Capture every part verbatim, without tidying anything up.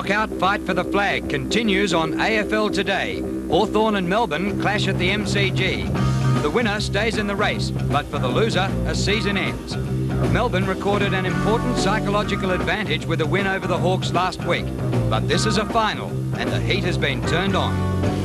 knockout fight for the flag continues on A F L Today. Hawthorn and Melbourne clash at the M C G. The winner stays in the race, but for the loser, a season ends. Melbourne recorded an important psychological advantage with a win over the Hawks last week. But this is a final, and the heat has been turned on.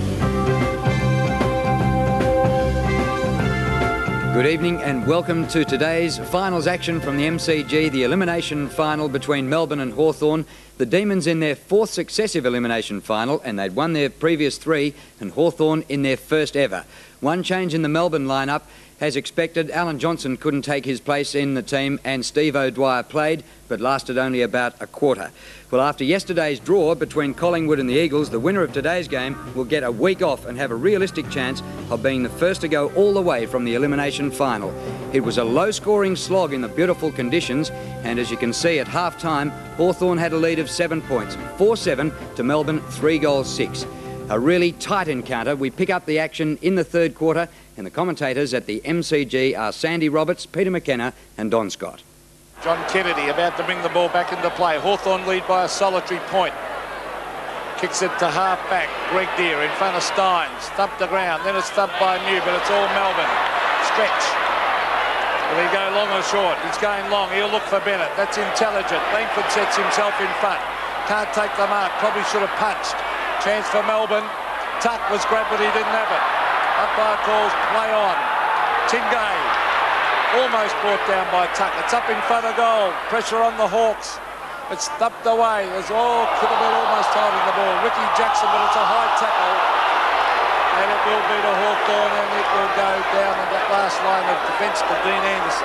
Good evening and welcome to today's finals action from the M C G, the elimination final between Melbourne and Hawthorn. The Demons in their fourth successive elimination final, and they'd won their previous three, and Hawthorn in their first ever. One change in the Melbourne lineup. As expected, Alan Johnson couldn't take his place in the team, and Steve O'Dwyer played, but lasted only about a quarter. Well, after yesterday's draw between Collingwood and the Eagles, the winner of today's game will get a week off and have a realistic chance of being the first to go all the way from the elimination final. It was a low-scoring slog in the beautiful conditions, and as you can see at half-time, Hawthorn had a lead of seven points, four seven to Melbourne, three goals six. A really tight encounter. We pick up the action in the third quarter, and the commentators at the M C G are Sandy Roberts, Peter McKenna and Don Scott. John Kennedy about to bring the ball back into play. Hawthorn lead by a solitary point. Kicks it to half-back. Greg Deere in front of Steins. Thumped the ground. Then it's thumped by New, but it's all Melbourne. Stretch. Will he go long or short? He's going long. He'll look for Bennett. That's intelligent. Langford sets himself in front. Can't take the mark. Probably should have punched. Chance for Melbourne. Tuck was grabbed, but he didn't have it. Umpire calls play on. Tingay almost brought down by Tuck. It's up in front of goal. Pressure on the Hawks. It's thumped away. There's all could have been almost holding the ball. Ricky Jackson, but it's a high tackle. And it will be to Hawthorn, and it will go down in that last line of defence to Dean Anderson.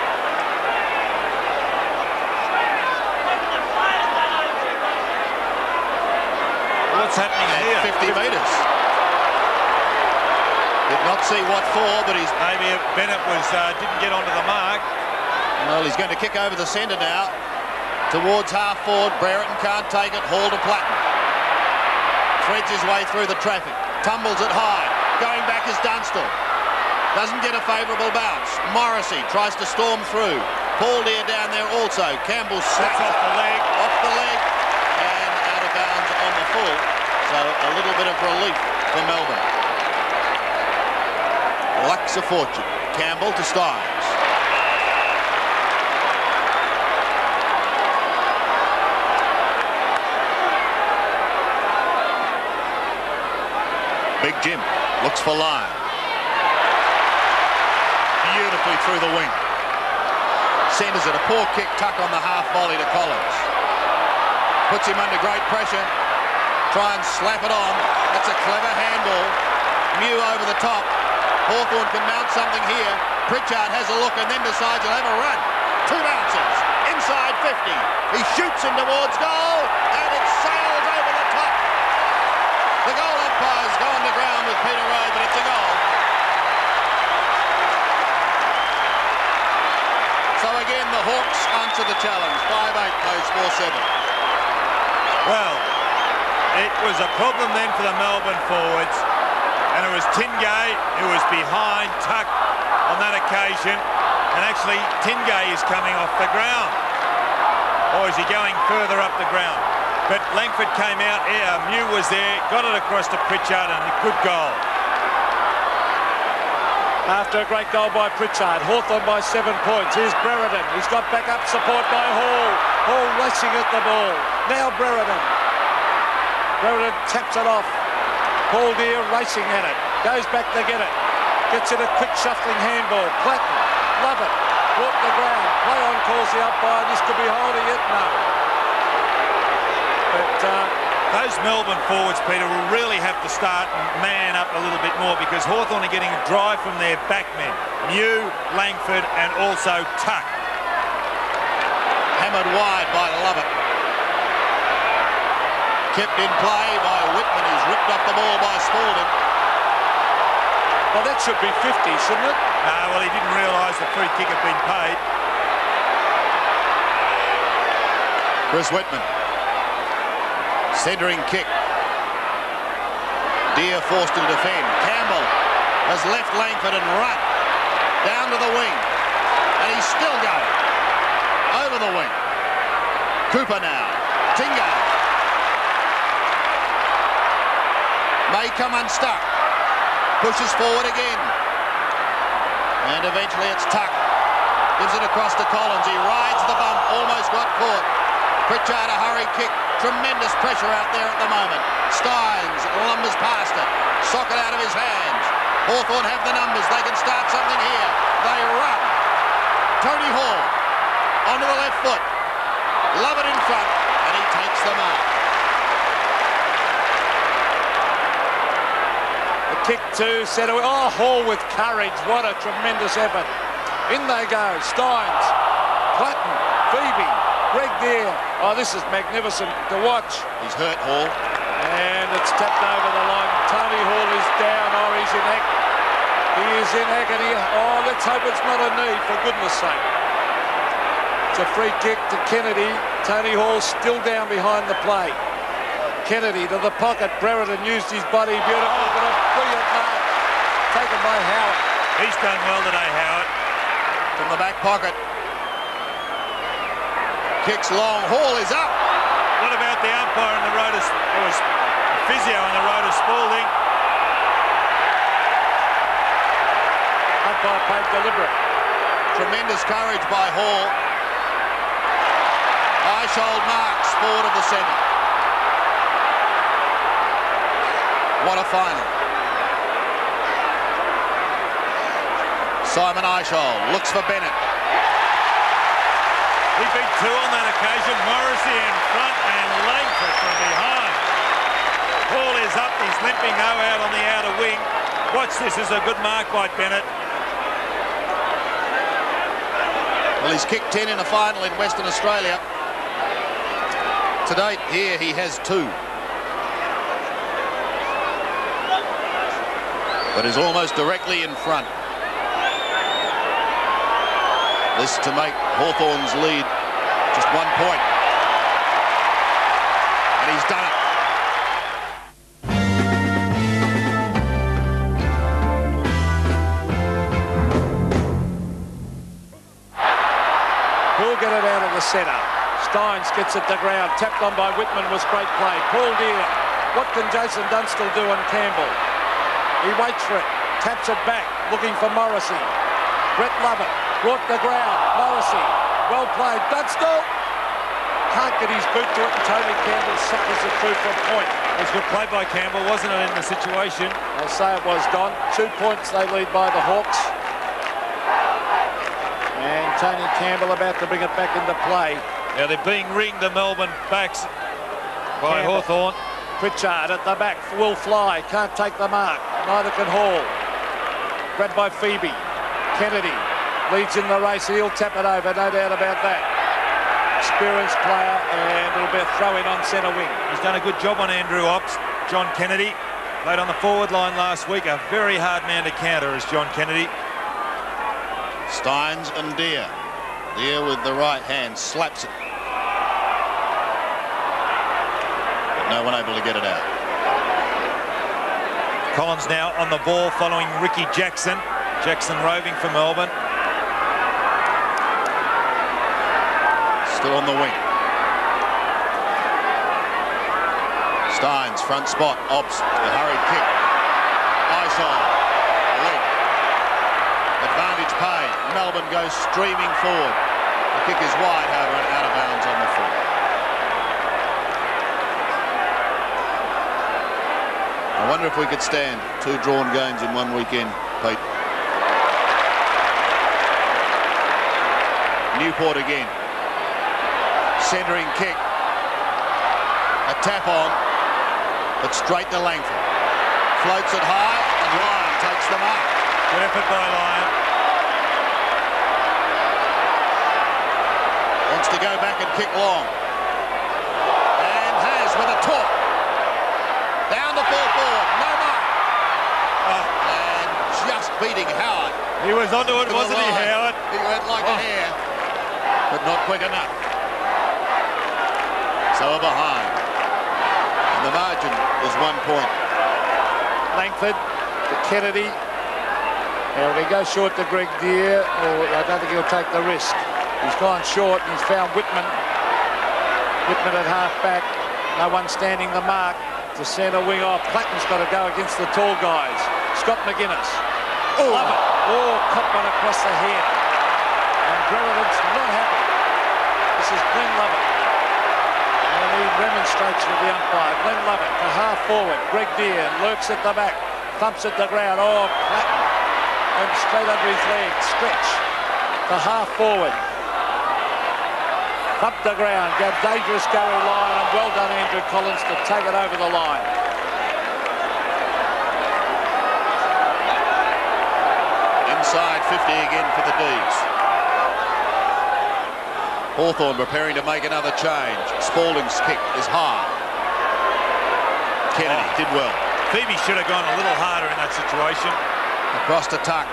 What's happening here? fifty metres. Did not see what for, but he's... Maybe Bennett was uh, didn't get onto the mark. Well, he's going to kick over the centre now. Towards half forward. Brereton can't take it. Hall to Platten. Threads his way through the traffic. Tumbles it high. Going back is Dunstall. Doesn't get a favourable bounce. Morrissey tries to storm through. Paul Deere down there also. Campbell slaps off the leg. Off the leg. And out of bounds on the full. So a little bit of relief for Melbourne. Luck's a fortune. Campbell to Styles. Big Jim looks for Lyon. Beautifully through the wing. Centres it. A poor kick. Tuck on the half volley to Collins. Puts him under great pressure. Try and slap it on. That's a clever handball. Mew over the top. Hawthorn can mount something here. Pritchard has a look and then decides he'll have a run. Two bounces. Inside fifty. He shoots him towards goal and it sails over the top. The goal umpire's gone to ground with Peter Rowe, but it's a goal. So again, the Hawks answer the challenge. five eight plays four seven. Well, it was a problem then for the Melbourne forwards, and it was Tingay who was behind Tuck on that occasion, and actually Tingay is coming off the ground, or is he going further up the ground? But Langford came out, yeah, Mew was there, got it across to Pritchard, and a good goal. After a great goal by Pritchard, Hawthorn by seven points. Here's Brereton. He's got back up support by Hall. Hall racing at the ball. Now Brereton. Brereton taps it off. Paul Deere racing at it. Goes back to get it. Gets it a quick shuffling handball. Platten. Love it. Brought the ground. Play on calls the umpire. This could be holding it. No. But uh, those Melbourne forwards, Peter, will really have to start and man up a little bit more, because Hawthorn are getting a drive from their backmen. Mew, Langford and also Tuck. Hammered wide by Lovett. Kept in play by Whitman. He's ripped off the ball by Spalding. Well, that should be fifty, shouldn't it? No, well, he didn't realise the free kick had been paid. Chris Whitman. Centering kick. Deere forced to defend. Campbell has left Langford and run down to the wing. And he's still going. Over the wing. Cooper now. Tingay. May come unstuck. Pushes forward again. And eventually it's Tuck. Gives it across to Collins. He rides the bump. Almost got caught. Pritchard a hurry kick. Tremendous pressure out there at the moment. Stynes lumbers past it. Socket out of his hands. Hawthorn have the numbers. They can start something here. They run. Tony Hall onto the left foot. Love it in front. And he takes the mark. The kick to set away. Oh, Hall with courage. What a tremendous effort. In they go. Stynes. Platten. Phoebe. Greg Deere. Oh, this is magnificent to watch. He's hurt, Hall. And it's tapped over the line. Tony Hall is down. Oh, he's in ag He is in agony. Oh, let's hope it's not a knee, for goodness sake. It's a free kick to Kennedy. Tony Hall still down behind the play. Kennedy to the pocket. Brereton used his body. Beautiful. But a brilliant mark. Taken by Howard. He's done well today, Howard. From the back pocket. Kicks long. Hall is up. What about the umpire in the road? Of, it was physio in the road of Spalding. Umpire played deliberate. Tremendous courage by Hall. Eichhold marks forward of the centre. What a final. Simon Eichhold looks for Bennett. He beat two on that occasion. Morrissey in front and Langford from behind. Hall is up. He's limping though out on the outer wing. Watch this as a good mark by Bennett. Well, he's kicked ten in a final in Western Australia. To date, here he has two. But is almost directly in front. This to make Hawthorn's lead just one point. And he's done it. Who'll get it out of the centre? Stynes gets it to ground. Tapped on by Whitman was great play. Paul Deere. What can Jason Dunstall do on Campbell? He waits for it. Taps it back. Looking for Morrissey. Brett Lovett. Brought the ground. Morrissey. Well played. Dunstall can't get his boot to it, and Tony Campbell suckers it through for a point. It was good play by Campbell, wasn't it, in the situation? I'll say it was, Don. Two points they lead by the Hawks. And Tony Campbell about to bring it back into play. Now they're being ringed, the Melbourne backs by Campbell. Hawthorn. Pritchard at the back will fly. Can't take the mark. Neither can Hall. Grabbed by Phoebe. Kennedy. Leads in the race. He'll tap it over, no doubt about that. Experienced player, and it'll be a throw-in on centre wing. He's done a good job on Andrew Ops. John Kennedy played on the forward line last week. A very hard man to counter is John Kennedy. Stynes and Deere. Deere with the right hand slaps it. But no one able to get it out. Collins now on the ball following Ricky Jackson. Jackson roving for Melbourne. Still on the wing. Stynes, front spot. Ops, the hurried kick. Eichhold, leg. Advantage paid. Melbourne goes streaming forward. The kick is wide, however, and out of bounds on the foot. I wonder if we could stand two drawn games in one weekend, Pete. Newport again. Centering kick. A tap on, but straight to Langford. Floats it high, and Lyon takes the mark. Good effort by Lyon. Wants to go back and kick long. And has with a talk. Down the full forward. No mark. Oh, and just beating Howard. He was onto it, to wasn't he, line. Howard? He went like Oh. a hare, but not quick enough. So we're behind. And the margin is one point. Langford to Kennedy. Now if he goes short to Greg Deere, or I don't think he'll take the risk. He's gone short and he's found Whitman. Whitman at half back. No one standing the mark. To the centre wing off. Clatton's got to go against the tall guys. Scott McGuinness. Oh. Love it. Oh, caught one across the head. And Brereton's not happy. This is Glenn Lovett. And he remonstrates with the umpire. Glenn Lovett, the half forward. Greg Deere lurks at the back. Thumps at the ground. Oh, Clatton. And straight under his leg. Stretch. The half forward. Up the ground, got dangerous Gary Lyon, and well done Andrew Collins to take it over the line. Inside fifty again for the D's. Hawthorn preparing to make another change. Spalding's kick is high. Kennedy oh. did well. Phoebe should have gone a little harder in that situation. Across to Tuck.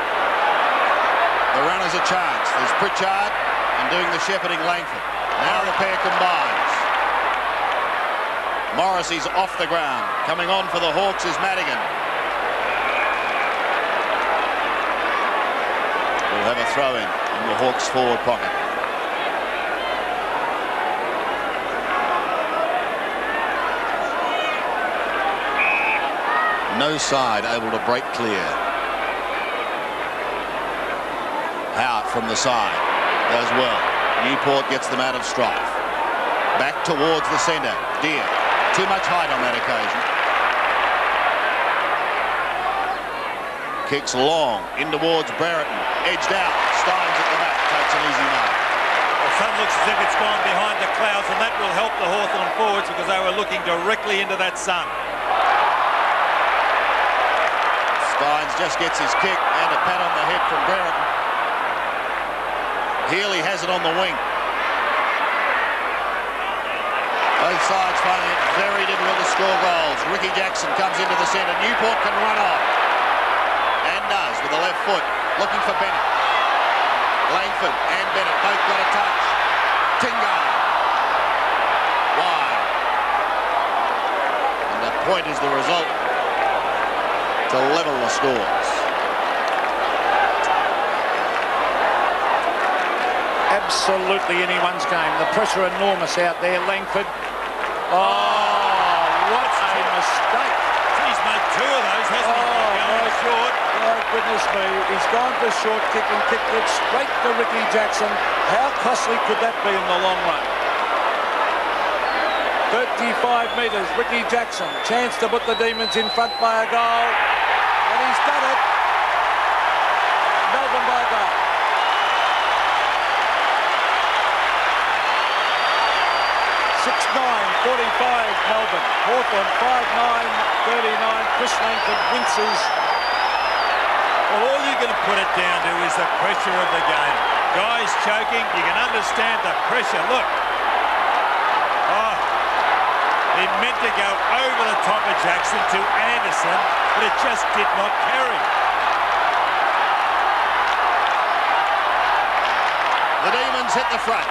The runner's a chance. There's Pritchard. And doing the shepherding Langford. Now the pair combines. Morrissey's off the ground. Coming on for the Hawks is Madigan. We'll have a throw in in the Hawks forward pocket. No side able to break clear. Howard from the side. Does well. Newport gets them out of strife. Back towards the centre. Deere. Too much height on that occasion. Kicks long. In towards Brereton. Edged out. Steins at the back. Takes an easy mark. The sun looks as if it's gone behind the clouds, and that will help the Hawthorn forwards because they were looking directly into that sun. Steins just gets his kick and a pat on the head from Brereton. Healy has it on the wing. Both sides finding it very difficult to score goals. Ricky Jackson comes into the centre. Newport can run off. And does with the left foot. Looking for Bennett. Langford and Bennett both got a touch. Tingay. Wide. And the point is the result to level the scores. Absolutely anyone's game. The pressure enormous out there. Langford. Oh, what a mistake. He's made two of those, hasn't he? Oh, Going short. Oh, goodness me. He's gone for short kick and kicked it straight to Ricky Jackson. How costly could that be in the long run? thirty-five metres. Ricky Jackson. Chance to put the Demons in front by a goal. And he's done it. Melbourne by a goal. six nine forty-five Melbourne. Hawthorn five nine thirty-nine. Chris Langford winces. Well, all you're going to put it down to is the pressure of the game. Guys choking, you can understand the pressure. Look. Oh, he meant to go over the top of Jackson to Anderson, but it just did not carry. The Demons hit the front.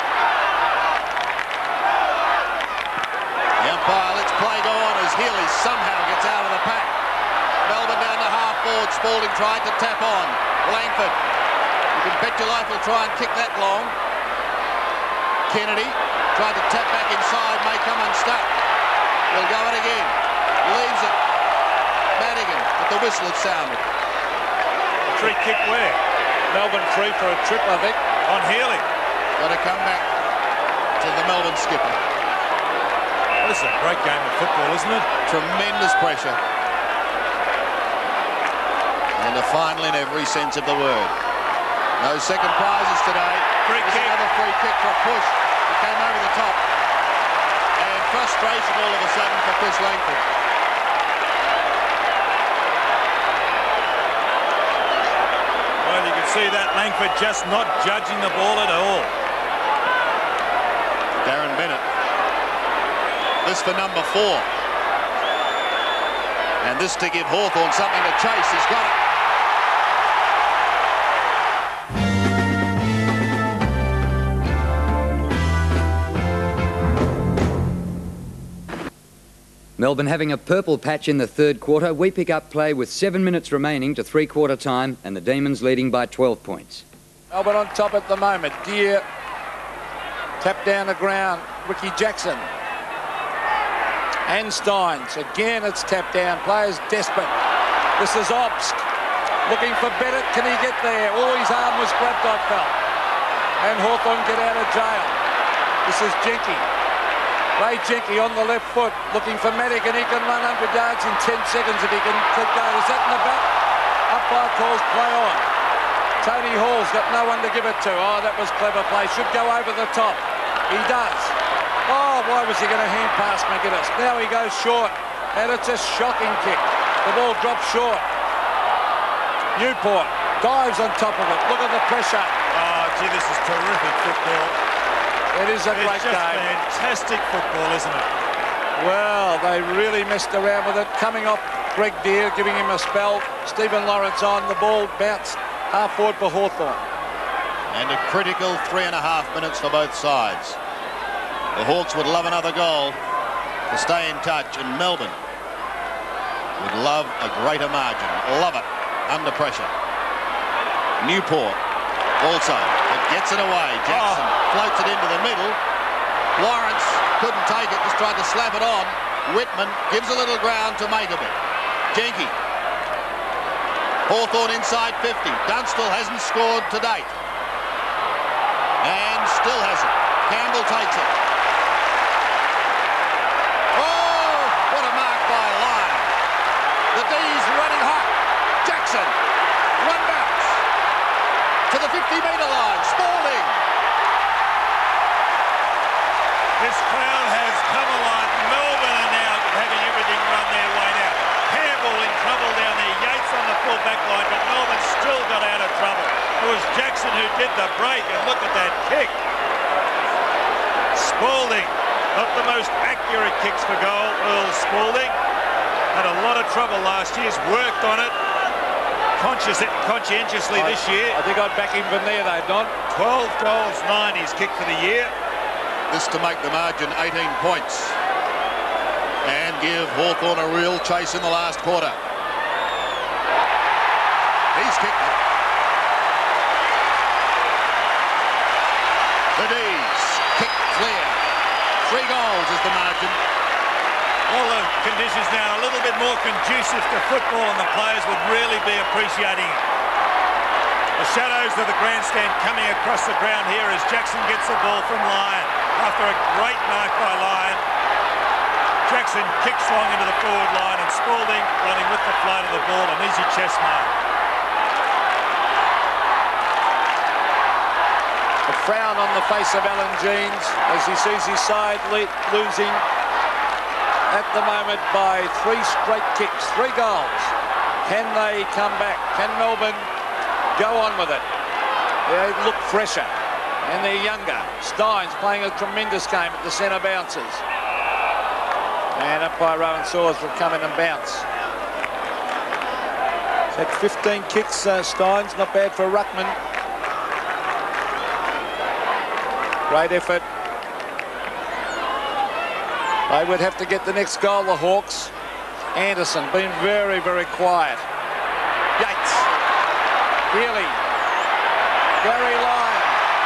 The umpire lets play go on as Healy somehow gets out of the pack. Melbourne down to half forward. Spalding tried to tap on. Langford. You can bet your life he'll try and kick that long. Kennedy tried to tap back inside. May come unstuck. He'll go it again. Leaves it. Madigan. But the whistle had sounded. Free kick where? Melbourne free for a trip, I think. On Healy. Got to come back to the Melbourne skipper. This is a great game of football, isn't it? Tremendous pressure. And a final in every sense of the word. No second prizes today. Free kick. Another free kick for a push. It came over the top. And frustration all of a sudden for Chris Langford. Well, you can see that Langford just not judging the ball at all. Darren Bennett. This for number four. And this to give Hawthorn something to chase. He's got it. Melbourne having a purple patch in the third quarter. We pick up play with seven minutes remaining to three-quarter time, and the Demons leading by twelve points. Melbourne on top at the moment. Deere tapped down the ground. Ricky Jackson. And Steins. Again, it's tapped down. Players desperate. This is Obst. Looking for Bennett. Can he get there? Oh, his arm was grabbed, I felt. And Hawthorn get out of jail. This is Jenke. Ray Jenke on the left foot, looking for Medic, and he can run one hundred yards in ten seconds if he can keep going. Is that in the back? Umpire calls play on. Tony Hall's got no one to give it to. Oh, that was clever play. Should go over the top. He does. Oh, why was he going to hand pass McGuinness? Now he goes short, and it's a shocking kick. The ball drops short. Newport dives on top of it. Look at the pressure. Oh, gee, this is terrific football. It is a great It's just game. fantastic football, isn't it? Well, they really messed around with it. Coming off Greg Deere, giving him a spell. Stephen Lawrence on the ball, bounced half forward for Hawthorn. And a critical three and a half minutes for both sides. The Hawks would love another goal to stay in touch, and Melbourne would love a greater margin. Love it under pressure. Newport also, it gets it away. Jackson oh. floats it into the middle. Lawrence couldn't take it, just tried to slap it on. Whitman gives a little ground to Makerbee. Jenke. Hawthorn inside fifty. Dunstall hasn't scored to date. And still hasn't. Campbell takes it. Oh, what a mark by Lyon. The D's running hot. Jackson. One bounce. To the fifty metre line. Spalding. This crowd has come alive. Melbourne are now having everything run their way now. Campbell in trouble down there. Yates on the full back line, but Melbourne still got out of trouble. It was Jackson who did the break, and look at that kick. Spalding, not the most accurate kicks for goal. Earl Spalding had a lot of trouble last year. He's worked on it conscious, conscientiously I, this year. I think I'd back him from there, though, Don. twelve goals, nine he's kicked for the year. This to make the margin eighteen points and give Hawthorn a real chase in the last quarter. He's kicked it. The D's kick clear. Three goals is the margin. Well, the conditions now a little bit more conducive to football, and the players would really be appreciating it. The shadows of the grandstand coming across the ground here as Jackson gets the ball from Lyon. After a great mark by Lyon, Jackson kicks long into the forward line, and Spalding running with the flight of the ball, an easy chest mark. A frown on the face of Alan Jeans as he sees his side losing at the moment by three straight kicks, three goals. Can they come back? Can Melbourne go on with it? They look fresher and they're younger. Steins playing a tremendous game at the centre bounces. And up by Rowan Saws will come in and bounce. He's had fifteen kicks, uh, Steins, not bad for Ruckman. Great effort. They would have to get the next goal, the Hawks. Anderson been very, very quiet. Yates. Healy. Gary Lyon.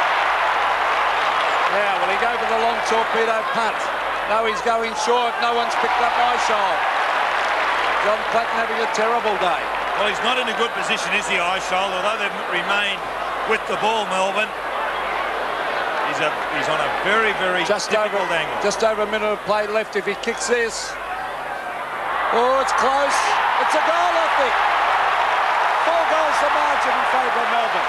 Now, will he go for the long torpedo punt? No, he's going short. No one's picked up Eyeshoal. John Platten having a terrible day. Well, he's not in a good position, is he, Eyeshoal? Although they've remained with the ball, Melbourne. He's, a, he's on a very, very just difficult over, angle. Just over a minute of play left if he kicks this. Oh, it's close. It's a goal, I think. Four goals the margin in favour of Melbourne.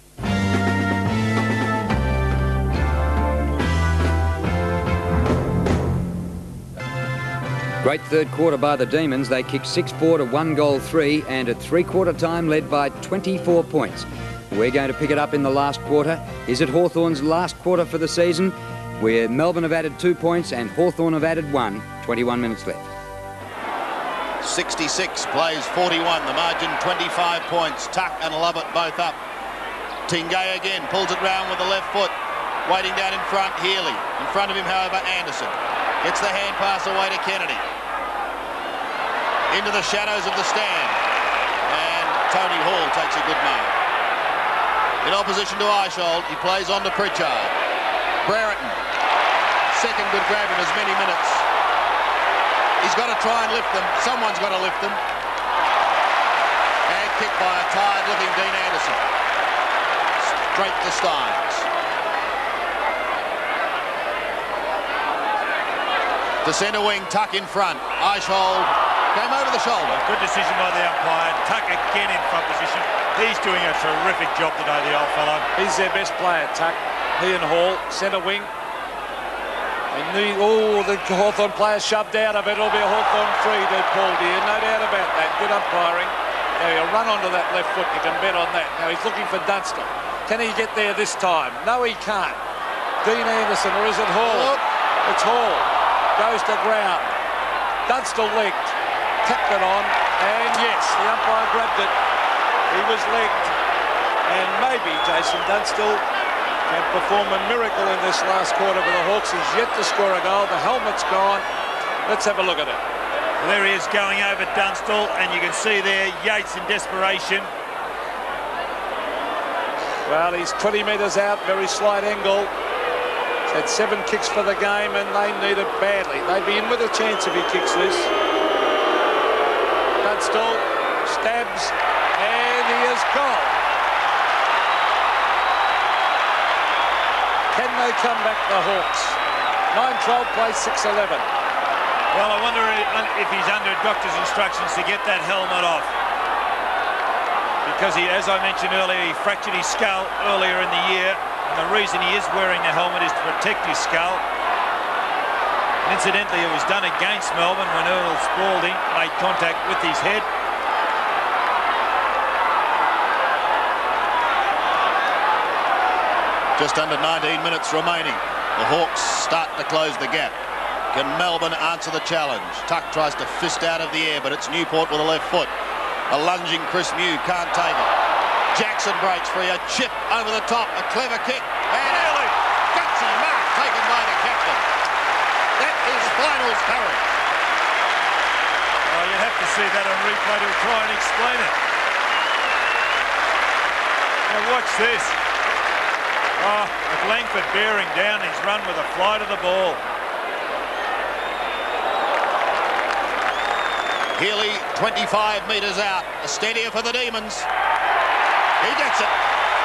Great third quarter by the Demons. They kicked six four to one goal three, and at three-quarter time led by twenty-four points. We're going to pick it up in the last quarter. Is it Hawthorn's last quarter for the season? Where Melbourne have added two points and Hawthorn have added one. twenty-one minutes left. sixty-six plays forty-one. The margin twenty-five points. Tuck and Lovett both up. Tingay again pulls it round with the left foot. Waiting down in front, Healy. In front of him, however, Anderson. Gets the hand pass away to Kennedy. Into the shadows of the stand. And Tony Hall takes a good mark. In opposition to Eyeshoal, he plays on to Pritchard. Brereton. Second good grab in as many minutes. got to try and lift them. Someone's got to lift them. And kicked by a tired-looking Dean Anderson. Straight to Stynes. To centre wing, Tuck in front. Eichhold came over the shoulder. Good decision by the umpire. Tuck again in front position. He's doing a terrific job today, the old fellow. He's their best player, Tuck. He and Hall, centre wing. And the, oh, the Hawthorn player shoved out of it. It'll be a Hawthorn free to Paul Deere. No doubt about that. Good umpiring. Now he'll run onto that left foot. You can bet on that. Now he's looking for Dunstall. Can he get there this time? No, he can't. Dean Anderson, or is it Hall? It's Hall. Goes to ground. Dunstall legged. Tapped it on. And yes, the umpire grabbed it. He was legged. And maybe Jason Dunstall can perform a miracle in this last quarter for the Hawks. He's yet to score a goal. The helmet's gone. Let's have a look at it. There he is going over Dunstall, and you can see there Yates in desperation. Well, he's twenty metres out, very slight angle. He's had seven kicks for the game, and they need it badly. They'd be in with a chance if he kicks this. Dunstall stabs, and he is goal. Can they come back, the Hawks? nine twelve play, six eleven. Well, I wonder if he's under doctor's instructions to get that helmet off. Because he, as I mentioned earlier, he fractured his skull earlier in the year. And the reason he is wearing the helmet is to protect his skull. And incidentally, it was done against Melbourne when Earl Spalding made contact with his head. Just under nineteen minutes remaining. The Hawks start to close the gap. Can Melbourne answer the challenge? Tuck tries to fist out of the air, but it's Newport with a left foot. A lunging Chris Mew can't take it. Jackson breaks free. A chip over the top. A clever kick. And a gutsy mark taken by the captain. That is finals courage. Oh, you'd have to see that on replay to try and explain it. Now watch this. Oh, with Langford bearing down, he's run with a flight of the ball. Healy, twenty-five metres out. A steadier for the Demons. He gets it.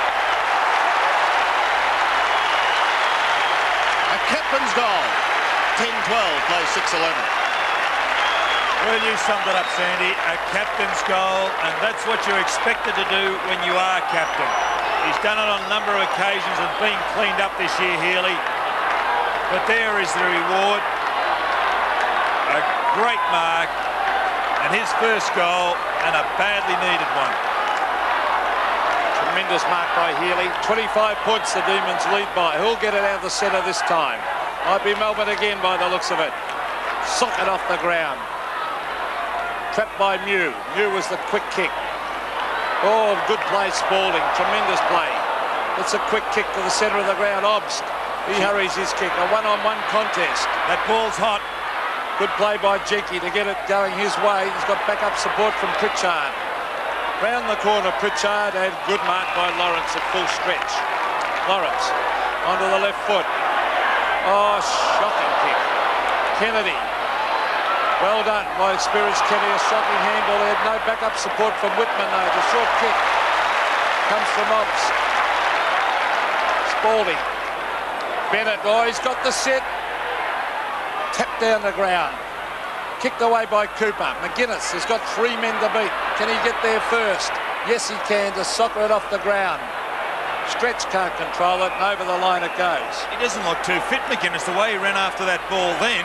A captain's goal. ten twelve, play six eleven. Well, you summed it up, Sandy. A captain's goal, and that's what you're expected to do when you are captain. He's done it on a number of occasions and been cleaned up this year, Healy. But there is the reward. A great mark. And his first goal, and a badly needed one. Tremendous mark by Healy. twenty-five points the Demons lead by. Who'll get it out of the centre this time? Might be Melbourne again by the looks of it. Sock it off the ground. Trapped by Mew. Mew was the quick kick. Oh, good play, Spalding. Tremendous play. It's a quick kick to the centre of the ground. Obst. He hurries his kick. A one-on-one contest. That ball's hot. Good play by Jenky to get it going his way. He's got backup support from Pritchard. Round the corner, Pritchard, and good mark by Lawrence at full stretch. Lawrence onto the left foot. Oh, shocking kick. Kennedy. Well done by experienced Kennedy. A shocking handball. They had no backup support from Whitman, though. The short kick comes from Obbs. Spalding. Bennett. Oh, he's got the set. Tapped down the ground. Kicked away by Cooper. McGuinness has got three men to beat. Can he get there first? Yes, he can, to soccer it off the ground. Stretch can't control it, and over the line it goes. He doesn't look too fit, McGuinness, the way he ran after that ball then.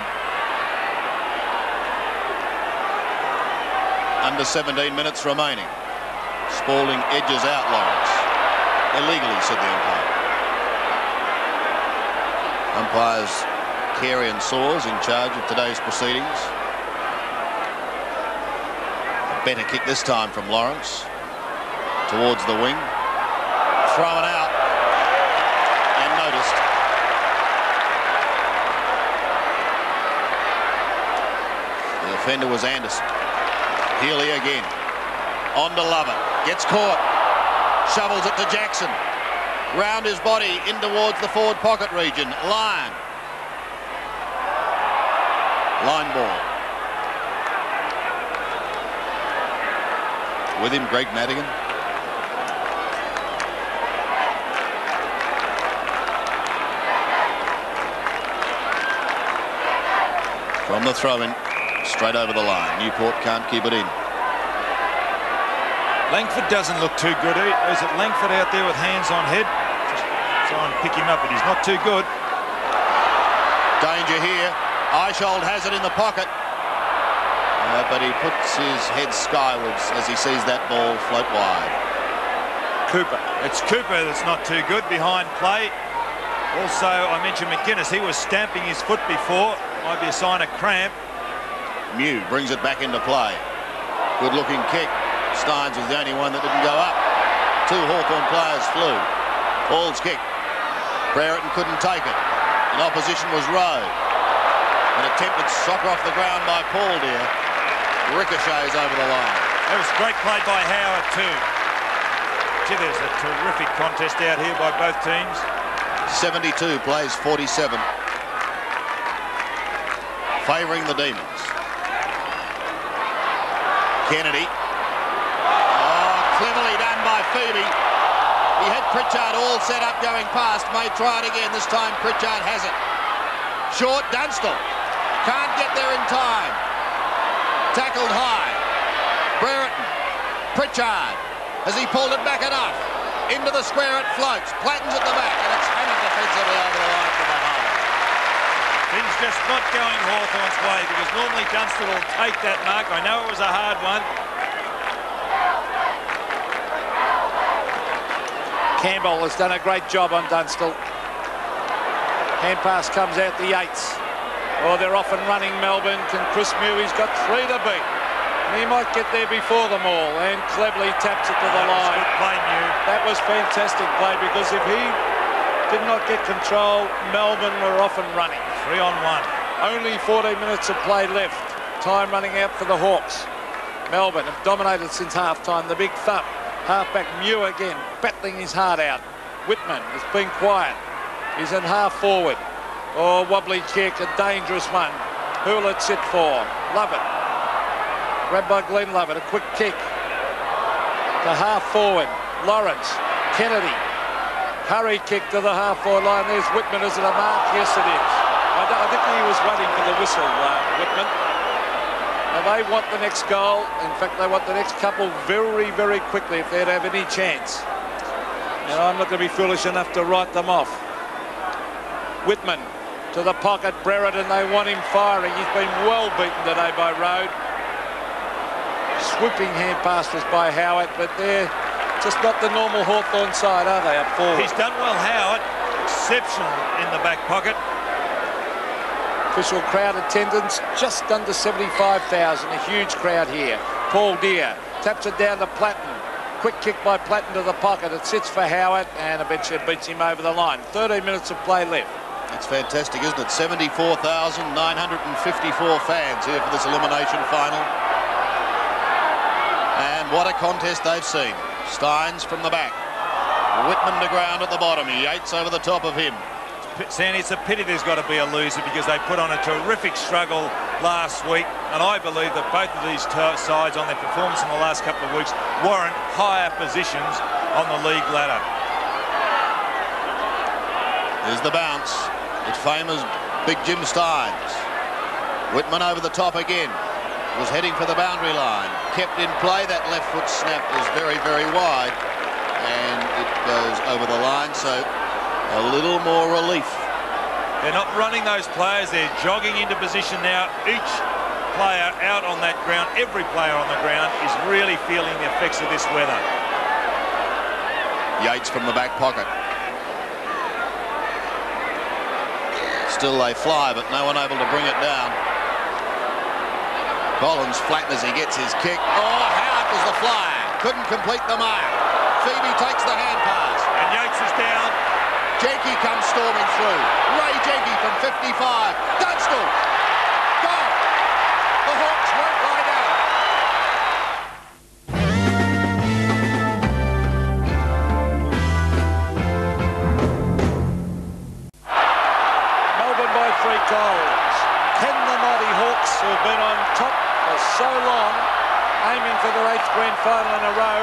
Under seventeen minutes remaining. Spalding edges out Lawrence. Illegally, said the umpire. Umpires Carey and Soares in charge of today's proceedings. A better kick this time from Lawrence towards the wing. Thrown out and noticed. The offender was Anderson. Healy again. On to Lovett. Gets caught. Shovels it to Jackson. Round his body in towards the forward pocket region. Lyon. Line ball. with him, Greg Madigan. From the throw-in, straight over the line. Newport can't keep it in. Langford doesn't look too good. Is it Langford out there with hands on head? Just try and pick him up, but he's not too good. Danger here. Eichhold has it in the pocket. Uh, but he puts his head skywards as he sees that ball float wide. Cooper. It's Cooper that's not too good behind play. Also, I mentioned McGuinness. He was stamping his foot before. Might be a sign of cramp. Mew brings it back into play. Good looking kick. Steins was the only one that didn't go up. Two Hawthorn players flew. Paul's kick. Brereton couldn't take it. In opposition was Rowe. An attempted soccer off the ground by Paul Dear. Ricochets over the line. That was great play by Howard too. Gee, there's a terrific contest out here by both teams. seventy-two plays forty-seven. Favouring the Demons. Kennedy. Oh, cleverly done by Phoebe. He had Pritchard all set up going past. May try it again. This time Pritchard has it. Short, Dunstall. Can't get there in time. Tackled high. Brereton. Pritchard. Has he pulled it back enough? Into the square it floats. Platten's at the back and it's handed defensively over the line from behind. Things just not going Hawthorn's way because normally Dunstall will take that mark. I know it was a hard one. Campbell has done a great job on Dunstall. Hand pass comes out the Yates. Oh, they're off and running Melbourne. Can Chris Mew? He's got three to beat. He might get there before them all and cleverly taps it to the line. Good play, Mew. That was fantastic play because if he did not get control, Melbourne were off and running. Three on one. Only fourteen minutes of play left. Time running out for the Hawks. Melbourne have dominated since half-time. The big thump. Halfback Mew again, battling his heart out. Whitman has been quiet. He's in half forward. Oh, wobbly kick, a dangerous one. Who'll it sit for? Lovett. Grabbed by Glenn Lovett, a quick kick. To half forward. Lawrence. Kennedy. Hurry kick to the half forward line. There's Whitman. Is it a mark? Yes, it is. I, I think he was waiting for the whistle, uh, Whitman. Now they want the next goal. In fact, they want the next couple very, very quickly if they'd have any chance. Now, I'm not going to be foolish enough to write them off. Whitman to the pocket. Brereton, they want him firing. He's been well beaten today by Rode. Swooping hand pass was by Howard, but they're just not the normal Hawthorn side, are they, up forward? He's done well, Howard. Exceptional in the back pocket. Official crowd attendance just under seventy-five thousand. A huge crowd here. Paul Dear taps it down to Platten. Quick kick by Platten to the pocket. It sits for Howard and eventually beats him over the line. thirteen minutes of play left. That's fantastic, isn't it? seventy-four thousand nine hundred fifty-four fans here for this elimination final. And what a contest they've seen. Steins from the back. Whitman to ground at the bottom. Yates over the top of him. Sandy, it's a pity there's got to be a loser because they put on a terrific struggle last week, and I believe that both of these sides on their performance in the last couple of weeks warrant higher positions on the league ladder. There's the bounce. It favours Big Jim Steins. Whitman over the top again. Was heading for the boundary line. Kept in play. That left foot snap is very, very wide. And it goes over the line, so a little more relief. They're not running those players. They're jogging into position now. Each player out on that ground, every player on the ground is really feeling the effects of this weather. Yates from the back pocket. Still they fly, but no one able to bring it down. Collins flattened as he gets his kick. Oh, Howard was the flyer. Couldn't complete the mark. Phoebe takes the hand pass. And Yates is down. Jenke comes storming through. Ray Jenke from fifty-five. Dunstall. Gone. The Hawks won't lie down. Melbourne by three goals. Can the mighty Hawks, who have been on top for so long, aiming for their eighth grand final in a row.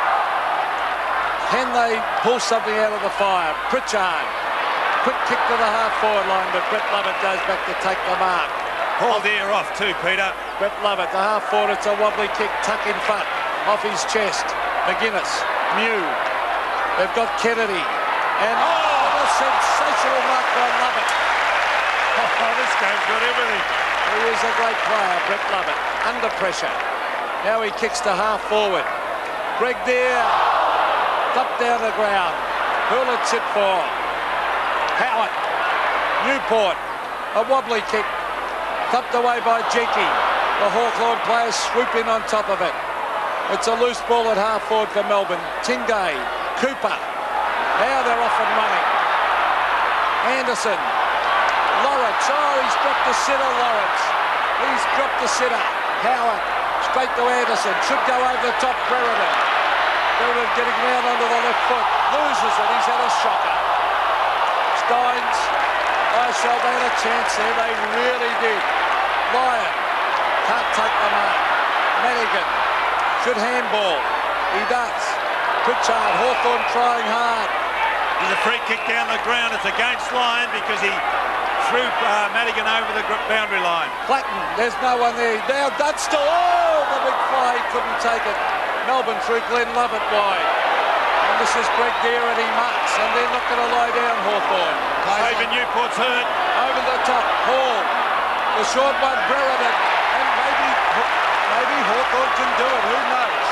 Can they pull something out of the fire? Pritchard, quick kick to the half-forward line, but Brett Lovett goes back to take the mark. Hold the ear off too, Peter. Brett Lovett, the half-forward, it's a wobbly kick, tuck in front, off his chest. McGuinness, Mew, they've got Kennedy, and oh, a sensational mark by Lovett. Oh, this game's got everything. He is a great player, Brett Lovett, under pressure. Now he kicks to half-forward. Greg Deere, up down the ground. Who'll it sit for? Howard. Newport. A wobbly kick. Thumped away by Jenky. The Hawthorn players swoop in on top of it. It's a loose ball at half forward for Melbourne. Tingay. Cooper. Now they're off and running. Anderson. Lawrence. Oh, he's dropped the sitter, Lawrence. He's dropped the sitter. Howard. Straight to Anderson. Should go over the top. Brereton. Brereton getting round onto the left foot. Loses it. He's had a shocker. Steins. Ishall, they had a chance there. They really did. Lyon. Can't take the mark. Madigan. Should handball. He does. Pritchard. Hawthorn trying hard. There's a free kick down the ground. It's against Lyon because he threw uh, Madigan over the boundary line. Clatton. There's no one there. Now Dunstall. Oh, the big fly. He couldn't take it. Melbourne through Glenn Lovett wide. And this is Greg Deere and he marks. And they're not going to lie down, Hawthorn. David Newport's hurt. Over the top. Hall. The short one, Brereton. And maybe, maybe Hawthorn can do it. Who knows?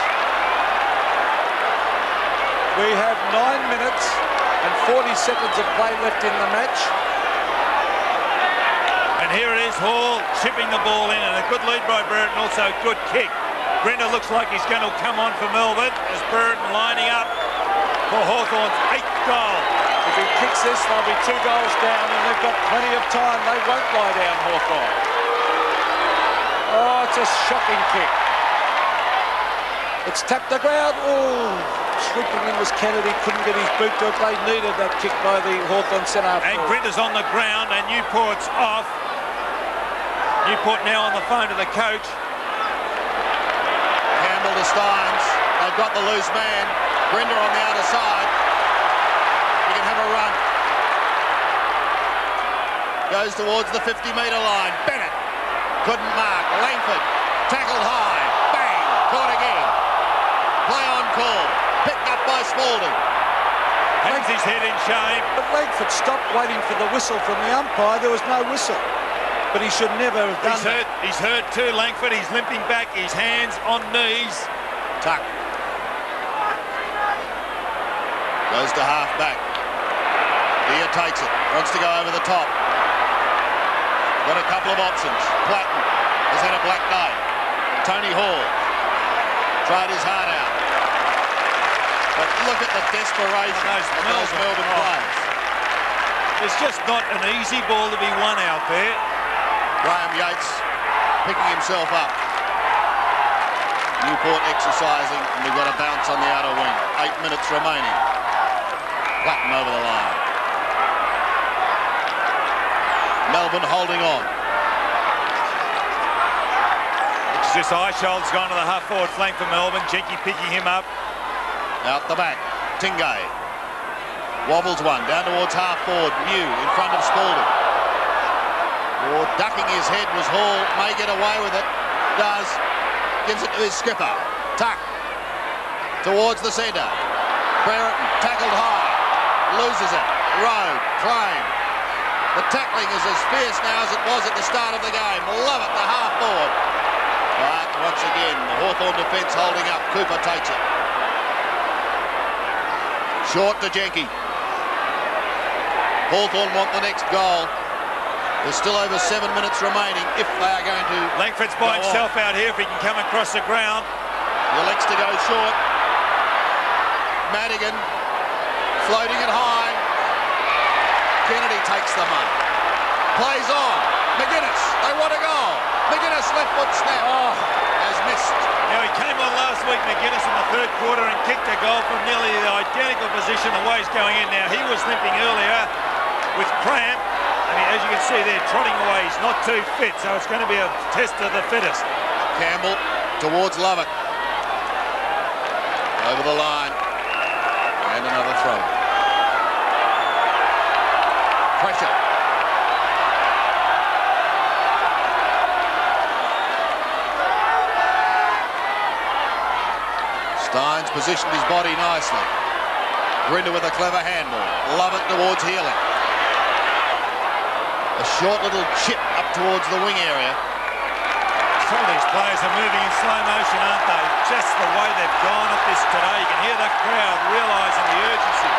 We have nine minutes and forty seconds of play left in the match. And here it is, Hall chipping the ball in, and a good lead by Brereton, also good kick. Grinder looks like he's going to come on for Melbourne as Brereton lining up for Hawthorn's eighth goal. If he kicks this, they'll be two goals down, and they've got plenty of time. They won't lie down, Hawthorn. Oh, it's a shocking kick. It's tapped the ground. Oh, swooping in was Kennedy. Couldn't get his boot to it. They needed that kick by the Hawthorn centre. And Grinder's on the ground, and Newport's off. Newport now on the phone to the coach. Campbell to Steins. They've got the loose man. Grinder on the outer side. He can have a run. Goes towards the fifty metre line. Bennett couldn't mark. Langford tackled high. Bang! Caught again. Play on call. Picked up by Spalding. Hangs his head in shame. But Langford stopped waiting for the whistle from the umpire. There was no whistle. But he should never have done He's hurt. that. He's hurt too, Langford. He's limping back. His hands on knees. Tuck. Goes to half back. Deere takes it. Wants to go over the top. Got a couple of options. Platten has had a black day. Tony Hall tried his heart out. But look at the desperation of those Melbourne, Melbourne players. It's just not an easy ball to be won out there. Graham Yates picking himself up. Newport exercising, and we've got a bounce on the outer wing. Eight minutes remaining. Platten over the line. Melbourne holding on. It's just Ishall's gone to the half-forward flank for Melbourne. Jenky picking him up. Out the back. Tingay. Wobbles one. Down towards half-forward. Mew in front of Spalding. Or ducking his head was Hall. May get away with it. Does. Gives it to his skipper. Tuck. Towards the centre. Brereton tackled high. Loses it. Rowe. Claim. The tackling is as fierce now as it was at the start of the game. Love it, the half forward. But once again, the Hawthorn defence holding up. Cooper takes it. Short to Jenky. Hawthorn want the next goal. There's still over seven minutes remaining if they are going to... Langford's by himself on. Out here if he can come across the ground. He elects to go short. Madigan floating it high. Kennedy takes the mark. Plays on. McGuinness, they want a goal. McGuinness left foot snap. Oh, has missed. Now he came on last week, McGuinness, in the third quarter and kicked a goal from nearly the identical position the way he's going in now. He was limping earlier with cramp. I mean, as you can see there, trotting away. He's not too fit, so it's going to be a test of the fittest. Campbell towards Lovett. Over the line. And another throw. Pressure. Steins positioned his body nicely. Grinder with a clever handball. Lovett towards Healing. A short little chip up towards the wing area. Some of these players are moving in slow motion, aren't they? Just the way they've gone at this today. You can hear the crowd realising the urgency.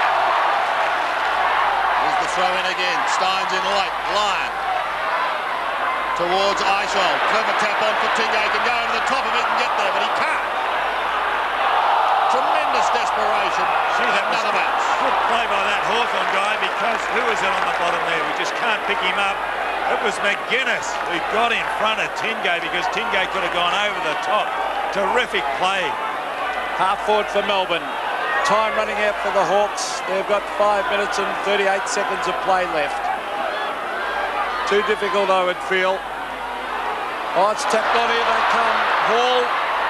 Here's the throw in again. Steins in late. Lyon towards Eichel. Clever tap on for Tingay. Can go over the top of it and get there, but he can't. Tremendous desperation. Gee, that was Another match. Good play by that Hawthorn guy, because who is it on the bottom there? We just can't pick him up. It was McGuinness who got in front of Tingay, because Tingay could have gone over the top. Terrific play. Half forward for Melbourne. Time running out for the Hawks. They've got five minutes and thirty-eight seconds of play left. Too difficult, I would feel. Oh, it's tapped on. Here they come. Hall.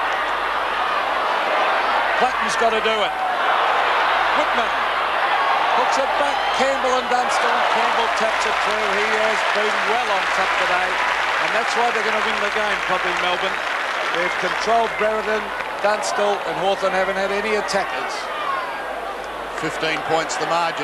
Platten's got to do it. Whitman hooks it back. Campbell and Dunstall. Campbell taps it through. He has been well on top today, and that's why they're going to win the game, probably Melbourne. They've controlled Brereton, Dunstall, and Hawthorn haven't had any attackers. fifteen points the margin.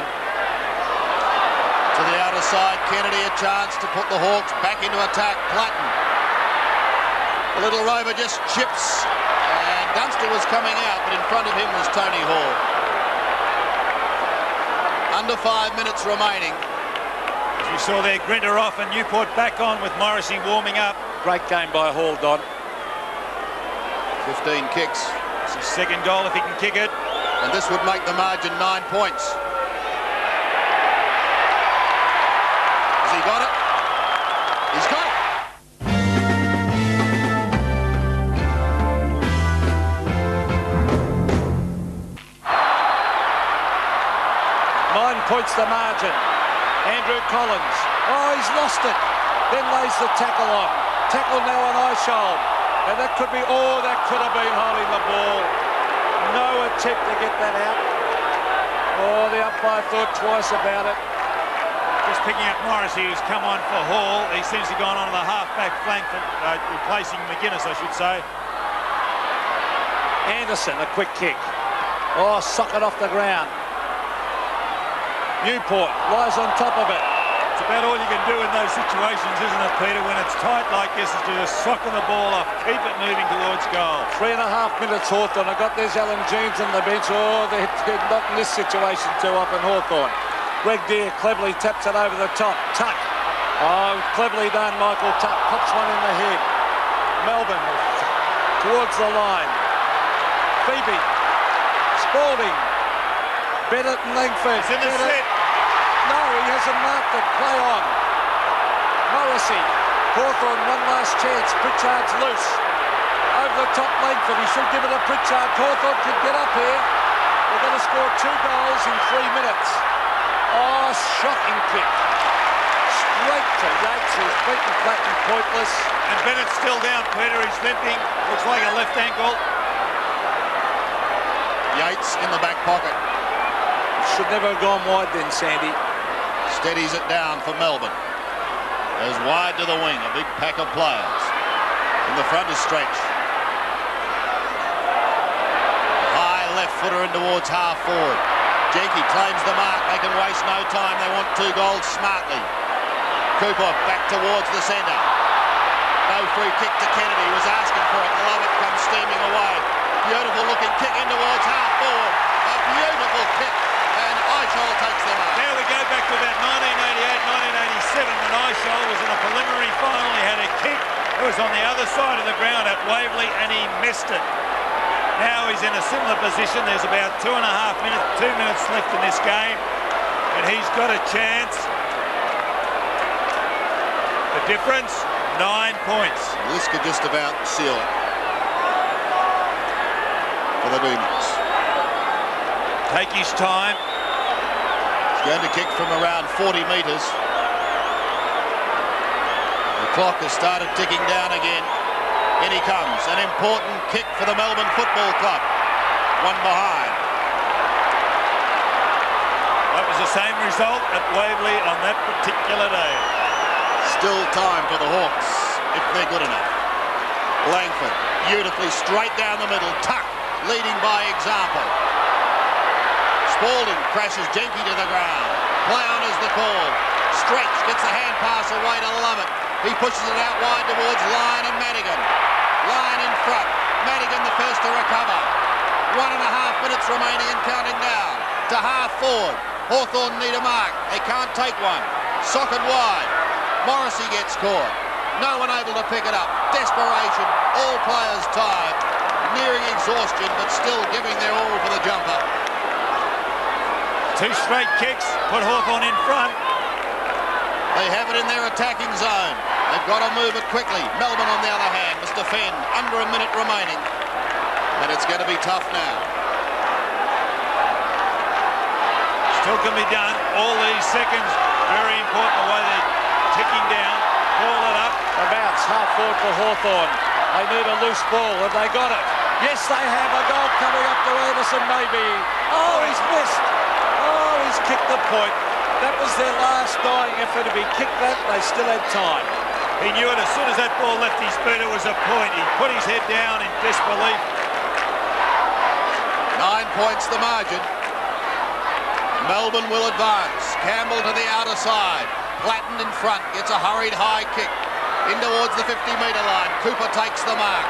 To the outer side, Kennedy a chance to put the Hawks back into attack. Platten. The little rover just chips. And Dunstall was coming out, but in front of him was Tony Hall. Under five minutes remaining. As we saw there, Grinder off and Newport back on with Morrissey warming up. Great game by Hall, Don. fifteen kicks. It's his second goal if he can kick it. And this would make the margin nine points. Has he got it? He's got it. Nine points the margin. Andrew Collins. Oh, he's lost it. Then lays the tackle on. Tackle now on Eichel. And that could be, oh, that could have been holding the ball. No attempt to get that out. Oh, the umpire thought twice about it. Just picking up Morrissey, who's come on for Hall. He seems to have gone on to the half-back flank, for, uh, replacing McGuinness, I should say. Anderson, a quick kick. Oh, sock it off the ground. Newport lies on top of it. It's about all you can do in those situations, isn't it, Peter? When it's tight like this, is to just soccer the ball off, keep it moving towards goal. Three and a half minutes Hawthorn. I got there's Alan Jeans on the bench. Oh, they're, they're not in this situation too often, Hawthorn. Greg Deere cleverly taps it over the top. Tuck. Oh, cleverly done, Michael Tuck. Pops one in the head. Melbourne towards the line. Phoebe. Spalding. Bennett and Langford. He's in the Bennett. set. No, he hasn't marked it. Play on. Morrissey. Hawthorn, one last chance. Pritchard's loose. Over the top, Langford. He should give it to Pritchard. Hawthorn could get up here. They're going to score two goals in three minutes. Oh, shocking kick. Straight to Yates, who's beaten Platten pointless. And Bennett's still down, Peter. He's limping. Looks like a left ankle. Yates in the back pocket. Should never have gone wide then, Sandy. Steadies it down for Melbourne. Goes wide to the wing, a big pack of players. In the front is Stretch. High left footer in towards half forward. Jenke claims the mark. They can waste no time. They want two goals smartly. Cooper back towards the centre. No free kick to Kennedy. He was asking for it. Lovett comes steaming away. Beautiful looking kick in towards half forward. A beautiful kick. And Eichel takes the mark. Now we go back to about nineteen eighty-eight, nineteen eighty-seven when Eichel was in a preliminary final. He had a kick. It was on the other side of the ground at Waverley and he missed it. Now he's in a similar position. There's about two and a half minutes, two minutes left in this game. And he's got a chance. The difference, nine points. This could just about seal it for the Demons. Take his time. He's going to kick from around forty metres. The clock has started ticking down again. Any he comes. An important kick for the Melbourne Football Club. One behind. That was the same result at Waverley on that particular day. Still time for the Hawks, if they're good enough. Langford, beautifully straight down the middle. Tuck, leading by example. Spalding crashes Jenky to the ground. Play on is the call. Stretch gets the hand pass away to Lovett. He pushes it out wide towards Lyon and Madigan. Lyon in front. Madigan the first to recover. One and a half minutes remaining and counting down. To half forward. Hawthorn need a mark. They can't take one. Socket wide. Morrissey gets caught. No one able to pick it up. Desperation. All players tired. Nearing exhaustion, but still giving their all for the jumper. Two straight kicks, put Hawthorn in front. They have it in their attacking zone. They've got to move it quickly. Melbourne, on the other hand, must defend. Under a minute remaining. And it's going to be tough now. Still can be done. All these seconds, very important the way they're ticking down. Ball it up. A bounce, half forward for Hawthorn. They need a loose ball. Have they got it? Yes, they have. A goal coming up to Anderson, maybe. Oh, he's missed. Oh, he's kicked the point. That was their last dying effort. If he kicked that, they still had time. He knew it as soon as that ball left his feet, it was a point. He put his head down in disbelief. Nine points the margin. Melbourne will advance. Campbell to the outer side. Platten in front, gets a hurried high kick. In towards the fifty metre line. Cooper takes the mark.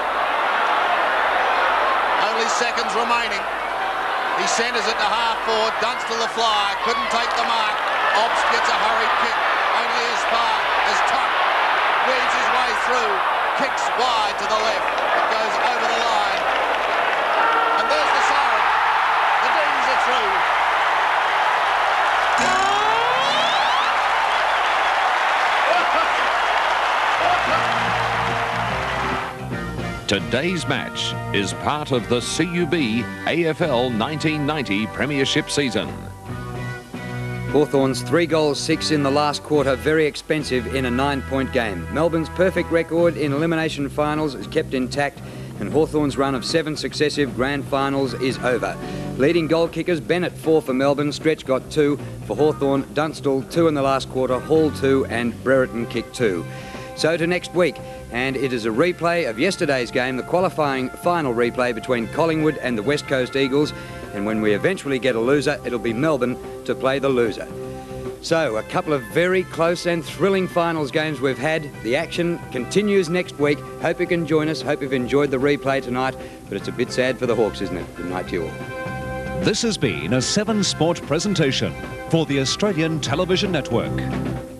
Only seconds remaining. He centres it to half forward. Dunstall the fly. Couldn't take the mark. Obst gets a hurried kick. Only as far as Tuck weaves his way through. Kicks wide to the left. It goes over the line. And there's the siren. The D's are through. Today's match is part of the C U B A F L nineteen ninety Premiership season. Hawthorn's three goals, six in the last quarter, very expensive in a nine-point game. Melbourne's perfect record in elimination finals is kept intact, and Hawthorn's run of seven successive grand finals is over. Leading goal kickers, Bennett four for Melbourne, Stretch got two for Hawthorn, Dunstall two in the last quarter, Hall two and Brereton kicked two. So to next week, and it is a replay of yesterday's game, the qualifying final replay between Collingwood and the West Coast Eagles, and when we eventually get a loser, it'll be Melbourne to play the loser. So a couple of very close and thrilling finals games we've had. The action continues next week. Hope you can join us. Hope you've enjoyed the replay tonight, but it's a bit sad for the Hawks, isn't it? Good night to you all. This has been a Seven Sport presentation for the Australian Television Network.